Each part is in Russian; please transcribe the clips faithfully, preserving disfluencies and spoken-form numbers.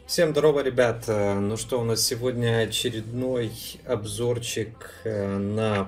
Всем здорово, ребят! Э, Ну что, у нас сегодня очередной обзорчик э, на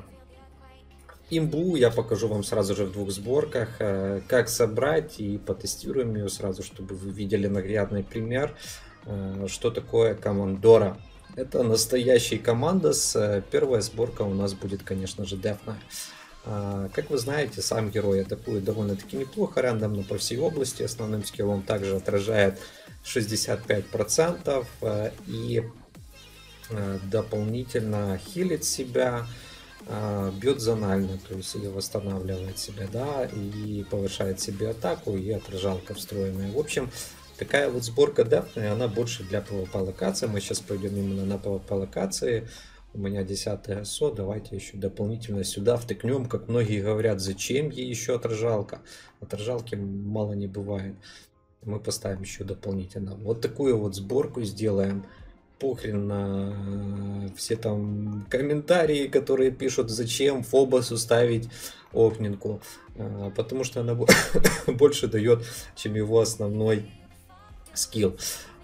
имбу. Я покажу вам сразу же в двух сборках, э, как собрать, и потестируем ее сразу, чтобы вы видели наглядный пример, э, что такое командора. Это настоящий командос. Э, Первая сборка у нас будет, конечно же, дефная. А, Как вы знаете, сам герой атакует довольно-таки неплохо, рандомно по всей области. Основным скиллом также отражает шестьдесят пять процентов э, и э, дополнительно хилит себя, э, бьет зонально, то есть или восстанавливает себя, да, и повышает себе атаку, и отражалка встроенная. В общем, такая вот сборка дефная, она больше для PvP локации. Мы сейчас пойдем именно на PvP локации. У меня десятый СО, давайте еще дополнительно сюда втыкнем, как многие говорят, зачем ей еще отражалка. Отражалки мало не бывает. Мы поставим еще дополнительно. Вот такую вот сборку сделаем. Похрен на все там комментарии, которые пишут, зачем Фобосу ставить огненку. Потому что она больше дает, чем его основной скилл.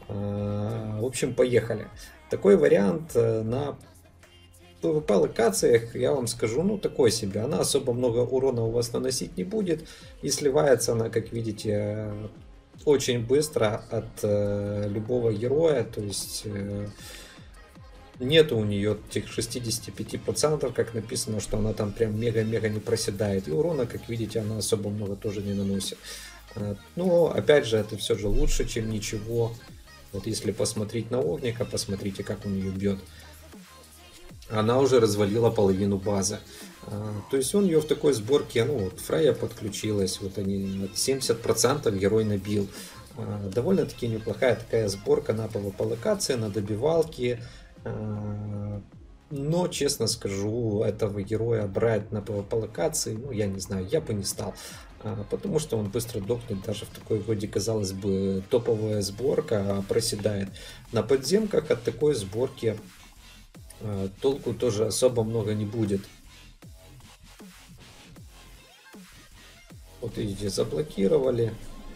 В общем, поехали. Такой вариант на PvP локациях, я вам скажу, ну такой себе. Она особо много урона у вас наносить не будет. И сливается она, как видите, очень быстро от э, любого героя. То есть э, нету у нее этих шестидесяти пяти процентов, как написано, что она там прям мега-мега не проседает. И урона, как видите, она особо много тоже не наносит. Э, но опять же, это все же лучше, чем ничего. Вот если посмотреть на огника, посмотрите, как у нее бьет. Она уже развалила половину базы. А, то есть он ее в такой сборке, ну вот Фрейя подключилась, вот они семьдесят процентов герой набил. А, довольно-таки неплохая такая сборка на PvP локации, на добивалке. А, но, честно скажу, этого героя брать на PvP локации, ну я не знаю, я бы не стал. А, потому что он быстро дохнет даже в такой вроде, казалось бы, топовая сборка, а проседает. На подземках от такой сборки толку тоже особо много не будет. Вот видите, заблокировали.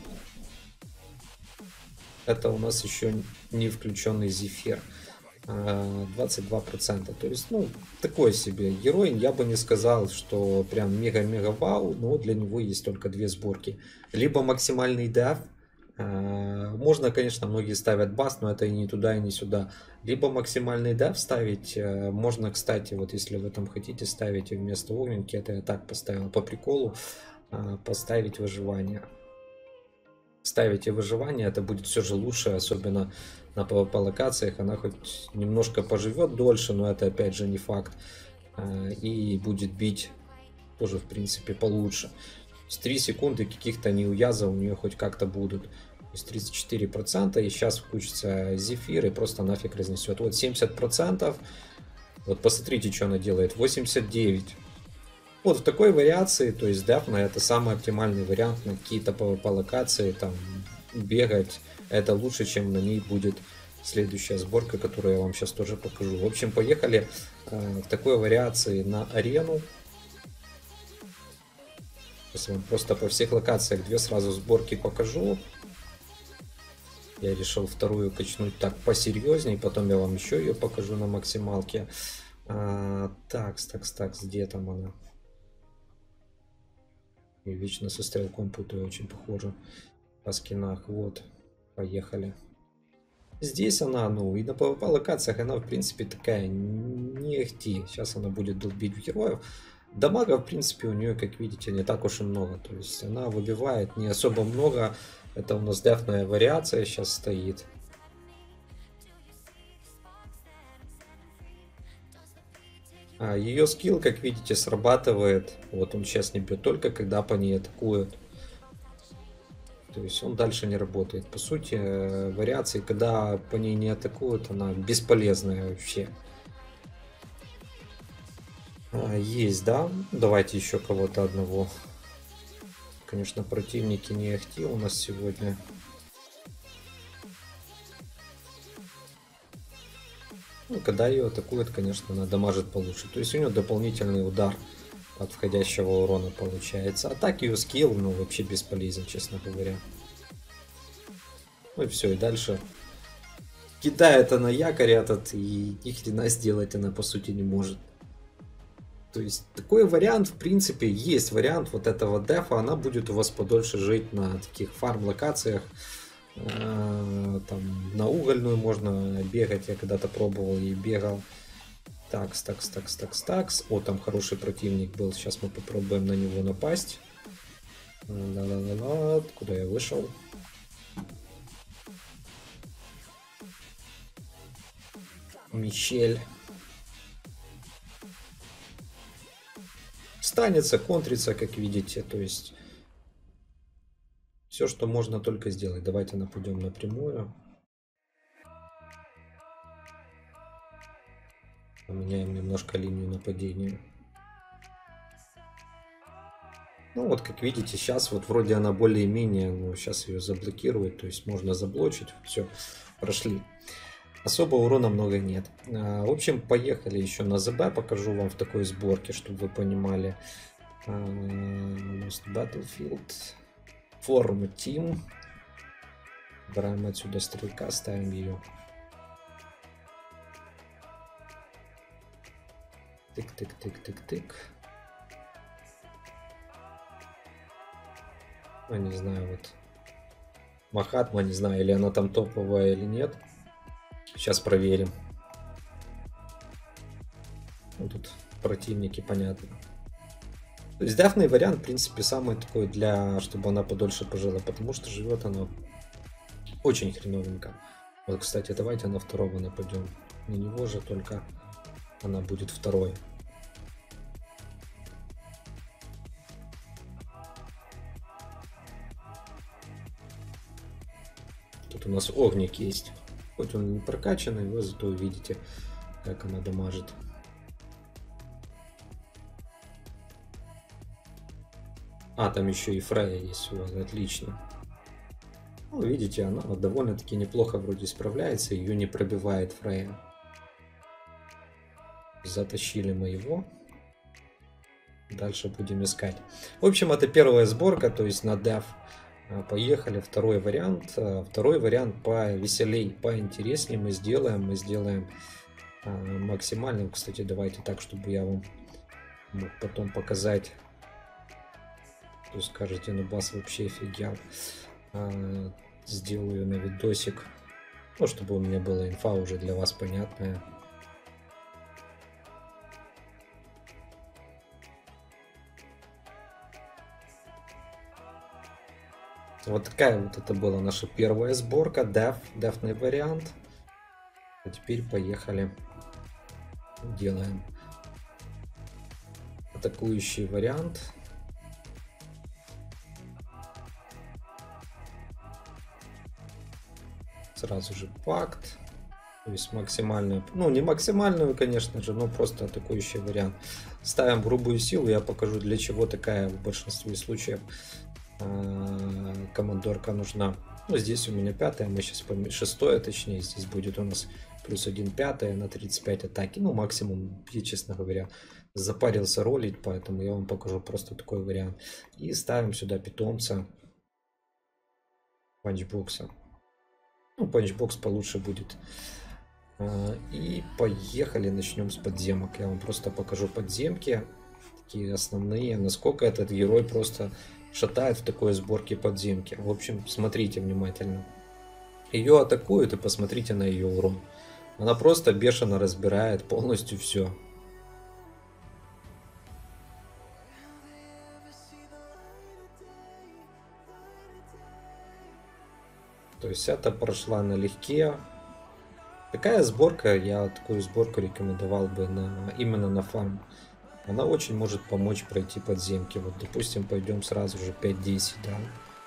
Это у нас еще не включенный зефир. двадцать два процента. То есть, ну, такой себе герой. Я бы не сказал, что прям мега-мега вау, но для него есть только две сборки. Либо максимальный деф. Можно, конечно, многие ставят бас, но это и не туда, и не сюда. Либо максимальный деф ставить. Можно, кстати, вот если вы там хотите ставить вместо огненки, это я так поставил по приколу, поставить выживание. Ставите выживание, это будет все же лучше, особенно на PvP локациях. Она хоть немножко поживет дольше, но это опять же не факт. И будет бить тоже, в принципе, получше. С три секунды каких-то неуязов у нее хоть как-то будут. То есть тридцать четыре процента, и сейчас включится зефир и просто нафиг разнесет. Вот семьдесят процентов. Вот посмотрите, что она делает. восемьдесят девять процентов. Вот в такой вариации, то есть дефна это самый оптимальный вариант на какие-то PvP локации, там бегать. Это лучше, чем на ней будет следующая сборка, которую я вам сейчас тоже покажу. В общем, поехали э, в такой вариации на арену. Сейчас вам просто по всех локациях две сразу сборки покажу. Я решил вторую качнуть так посерьезней, потом я вам еще ее покажу на максималке. А, такс, такс, такс, где там она? И вечно со стрелком путаю, очень похоже по скинах. Вот, поехали. Здесь она, ну, и на PvP локациях она, в принципе, такая не ахти. Сейчас она будет долбить в героев. Дамага, в принципе, у нее, как видите, не так уж и много. То есть она выбивает не особо много. Это у нас дефная вариация сейчас стоит. А ее скилл, как видите, срабатывает. Вот он сейчас не бьет, только когда по ней атакуют. То есть он дальше не работает. По сути, вариации, когда по ней не атакуют, она бесполезная вообще. А, есть, да? Давайте еще кого-то одного. Конечно, противники не ахти у нас сегодня. Ну, когда ее атакуют, конечно, она дамажит получше. То есть у нее дополнительный удар от входящего урона получается. А так ее скилл, ну, вообще бесполезен, честно говоря. Ну и все, и дальше кидает она якорь этот, и ни хрена сделать она по сути не может. То есть такой вариант, в принципе, есть вариант вот этого дефа, она будет у вас подольше жить на таких фарм-локациях. Там на угольную можно бегать, я когда-то пробовал и бегал. Такс, такс, такс, такс, такс. О, там хороший противник был, сейчас мы попробуем на него напасть. Ла-ла-ла-ла. Куда я вышел? Мишель. Станется, контрится, как видите, то есть все, что можно только сделать. Давайте нападем напрямую. Поменяем немножко линию нападения. Ну вот, как видите, сейчас вот вроде она более-менее, ну сейчас ее заблокирует, то есть можно заблочить, все, прошли. Особо урона много нет. В общем, поехали еще на ЗБ, покажу вам в такой сборке, чтобы вы понимали. Battlefield, Form Team. Убираем отсюда стрелка, ставим ее. Тык-тык-тык-тык-тык. Я не знаю, вот Махатма, не знаю, или она там топовая или нет. Сейчас проверим. Ну, тут противники, понятно. То есть дефный вариант, в принципе, самый такой для, чтобы она подольше пожила, потому что живет она очень хреновенько. Вот, кстати, давайте на второго нападем. На него же только она будет второй. Тут у нас огник есть. Хоть он не прокачанный, вы зато увидите, как она дамажит. А, там еще и Фрея есть у вас, отлично. Ну, видите, она довольно-таки неплохо вроде справляется, ее не пробивает Фрея. Затащили мы его. Дальше будем искать. В общем, это первая сборка, то есть на деф. Поехали, второй вариант. Второй вариант повеселей, поинтереснее мы сделаем. Мы сделаем максимальным. Кстати, давайте так, чтобы я вам мог потом показать. То скажете, ну бас вообще офигел. Сделаю на видосик. Ну, чтобы у меня была инфа уже для вас понятная. Вот такая вот это была наша первая сборка. Деф, дефный вариант. А теперь поехали. Делаем атакующий вариант. Сразу же пакт. То есть максимальную, ну не максимальную, конечно же, но просто атакующий вариант. Ставим грубую силу, я покажу, для чего такая в большинстве случаев командорка нужна. Ну, здесь у меня пятая, мы сейчас помним, шестое, точнее, здесь будет у нас плюс один пятая на тридцать пять атаки. Ну, максимум, я, честно говоря, запарился ролить, поэтому я вам покажу просто такой вариант. И ставим сюда питомца панчбокса. Ну, панчбокс получше будет. И поехали, начнем с подземок. Я вам просто покажу подземки, такие основные, насколько этот герой просто шатает в такой сборке подземки. В общем, смотрите внимательно. Ее атакуют, и посмотрите на ее урон. Она просто бешено разбирает полностью все. То есть это прошла налегке. Такая сборка, я такую сборку рекомендовал бы на, именно на фарм. Она очень может помочь пройти подземки. Вот, допустим, пойдем сразу же пять-десять, да.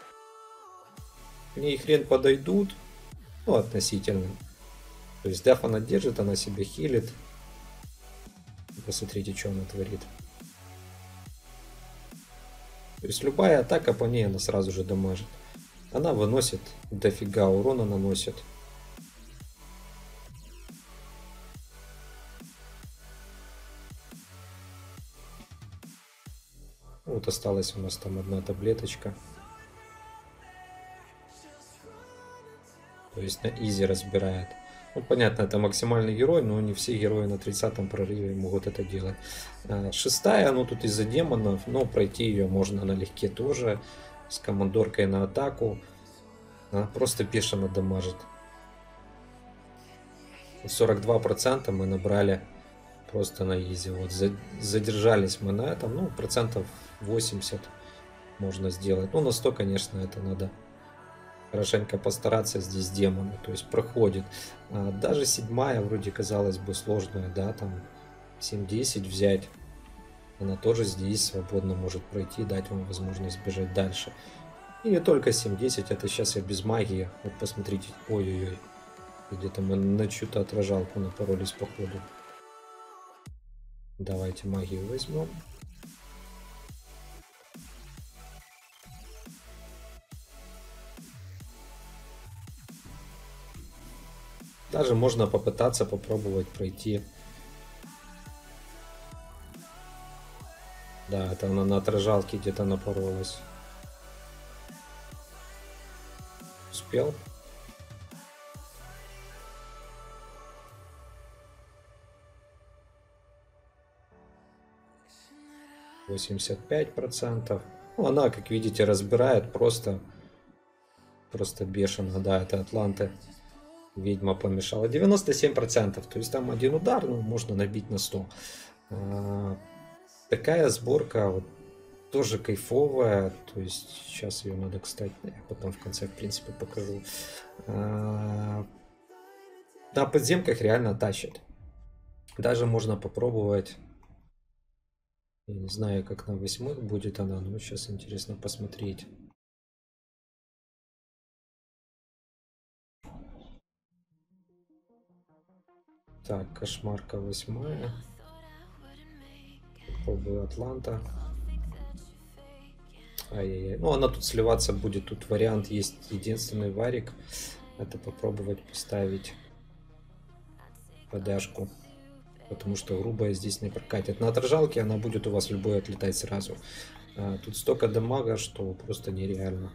К ней хрен подойдут, ну, относительно. То есть деф она держит, она себе хилит. Посмотрите, что она творит. То есть любая атака по ней, она сразу же дамажит. Она выносит дофига урона, наносит. Вот осталась у нас там одна таблеточка. То есть на изи разбирает. Ну, понятно, это максимальный герой, но не все герои на тридцатом прорыве могут это делать. А, Шестая, ну тут из-за демонов, но пройти ее можно налегке тоже. С командоркой на атаку. Она просто бешено дамажит. сорок два процента мы набрали просто на изи. Вот задержались мы на этом. Ну, процентов восемьдесят можно сделать. Ну, на сто, конечно, это надо хорошенько постараться. Здесь демоны, то есть проходит. А даже седьмая, вроде казалось бы сложная, да, там семь-десять взять. Она тоже здесь свободно может пройти, дать вам возможность бежать дальше. И не только семь-десять, это сейчас я без магии. Вот посмотрите, ой-ой-ой. Где-то мы на чью-то отражалку напоролись походу. Давайте магию возьмем. Даже можно попытаться попробовать пройти. Да, это она на отражалке где-то напоролась. Успел? восемьдесят пять процентов. Ну, она, как видите, разбирает просто, просто бешено. Да, это Атланты. Ведьма помешала. девяносто семь процентов. То есть там один удар, ну, можно набить на сто. А, такая сборка вот, тоже кайфовая. То есть сейчас ее надо, кстати, я потом в конце, в принципе, покажу. А, на подземках реально тащит. Даже можно попробовать. Я не знаю, как на восьмых будет она, но сейчас интересно посмотреть. Так, кошмарка восьмая. Попробую Атланта. Ай-яй-яй. Ну, она тут сливаться будет. Тут вариант есть единственный варик. Это попробовать поставить подашку. Потому что грубая здесь не прокатит. На отражалке она будет у вас любой отлетать сразу. А, тут столько дамага, что просто нереально.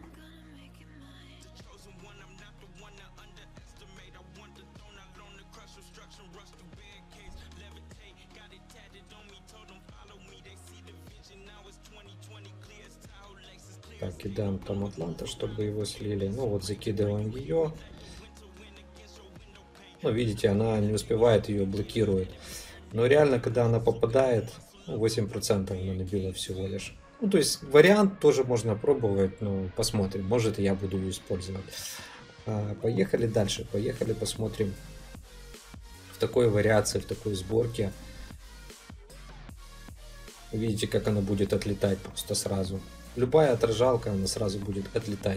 Так, кидаем там Атланта, чтобы его слили. Ну вот закидываем ее. Ну, видите, она не успевает, ее блокирует. Но реально, когда она попадает, восемь процентов она набила всего лишь. Ну, то есть вариант тоже можно пробовать, но посмотрим. Может, я буду ее использовать. А, поехали дальше. Поехали посмотрим в такой вариации, в такой сборке. Видите, как она будет отлетать просто сразу. Любая отражалка, она сразу будет отлетать.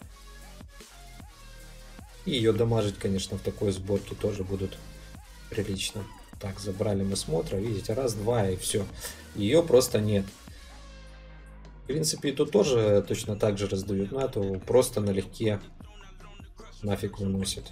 И ее дамажить, конечно, в такой сборке тоже будут прилично. Так, забрали мы смотра, видите, раз, два и все. Ее просто нет. В принципе, и тут тоже точно так же раздают, но эту просто налегке нафиг выносит.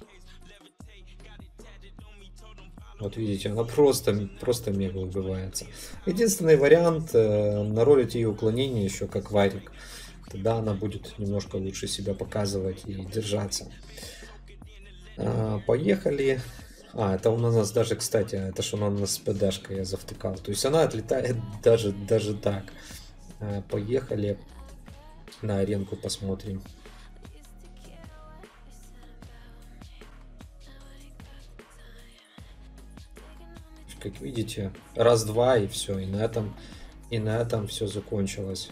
Вот видите, она просто, просто мега убивается. Единственный вариант э, наролить ее уклонение еще как варик. Тогда она будет немножко лучше себя показывать и держаться. А, поехали. А, это у нас даже, кстати, это что у нас с ПДшкой я завтыкал. То есть она отлетает даже, даже так. А, поехали на аренку посмотрим. Как видите, раз-два и все, и на этом, и на этом все закончилось.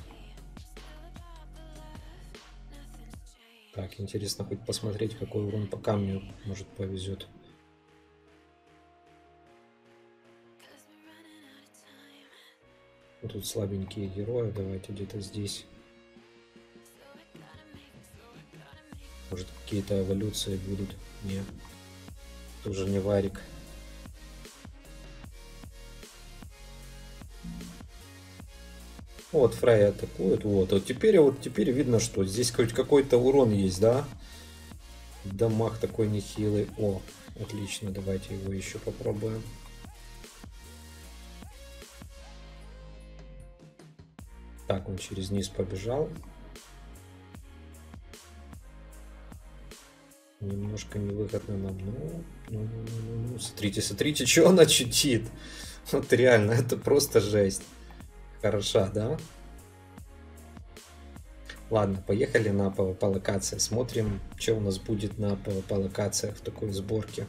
Так, интересно хоть посмотреть, какой урон по камню, может, повезет. Тут слабенькие герои, давайте где-то здесь. Может, какие-то эволюции будут. Нет, тоже не варик. Вот Фрей атакует, вот. Вот теперь вот теперь видно, что здесь хоть какой-то урон есть, да? Дамаг такой нехилый. О, отлично, давайте его еще попробуем. Так, он через низ побежал. Немножко невыгодно нам. Ну, ну, ну, ну, ну, смотрите, смотрите, что она читит. Вот реально, это просто жесть. Хороша, да? Ладно, поехали на пэ вэ пэ локации. Смотрим, что у нас будет на пэ вэ пэ локациях в такой сборке.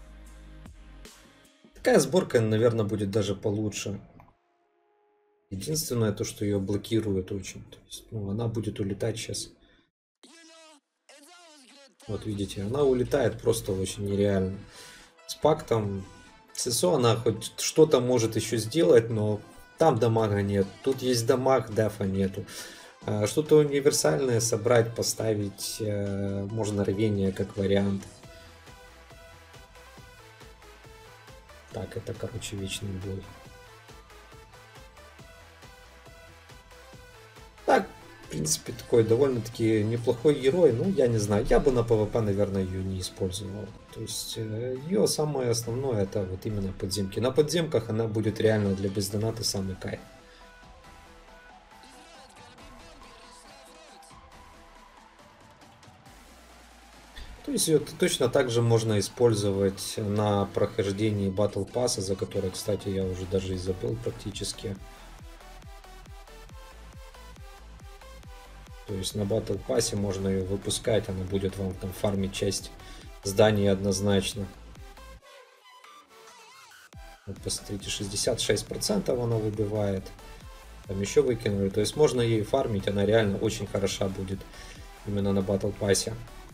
Такая сборка, наверное, будет даже получше. Единственное, то, что ее блокирует очень. То есть, ну, она будет улетать сейчас. Вот видите, она улетает просто очень нереально. С пактом эс эс о она хоть что-то может еще сделать, но там дамага нет. Тут есть дамаг, дефа нету. Что-то универсальное собрать, поставить, можно рвение как вариант. Так, это, короче, вечный бой. Так, в принципе, такой довольно-таки неплохой герой. Ну, я не знаю, я бы на пэ вэ пэ, наверное, ее не использовал. То есть, ее самое основное, это вот именно подземки. На подземках она будет реально для бездоната самый кайф. То есть ее точно так же можно использовать на прохождении Battle Pass, за который, кстати, я уже даже и забыл практически. То есть на Battle Pass можно ее выпускать, она будет вам там фармить часть зданий однозначно. Вот посмотрите, шестьдесят шесть процентов она выбивает. Там еще выкинули. То есть можно ей фармить, она реально очень хороша будет именно на Battle Pass.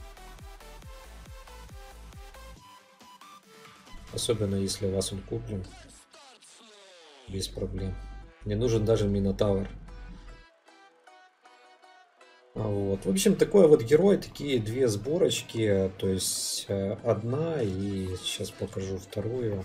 Особенно если у вас он куплен. Без проблем. Не нужен даже Минотавр. Вот. В общем, такой вот герой, такие две сборочки. То есть одна, и сейчас покажу вторую.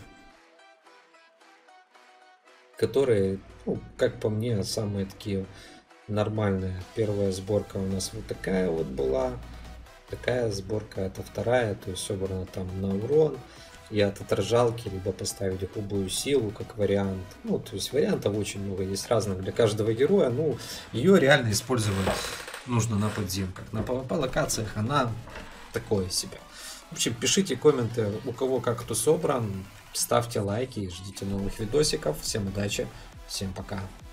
Которые, ну, как по мне, самые такие нормальные. Первая сборка у нас вот такая вот была. Такая сборка, это вторая, то есть собрана там на урон и от отражалки, либо поставить грубую силу как вариант. Ну, то есть вариантов очень много, есть разных для каждого героя. Ну, ее реально использовать нужно на подземках. На пэ вэ пэ локациях она такое себе. В общем, пишите комменты, у кого как кто собран, ставьте лайки и ждите новых видосиков. Всем удачи, всем пока.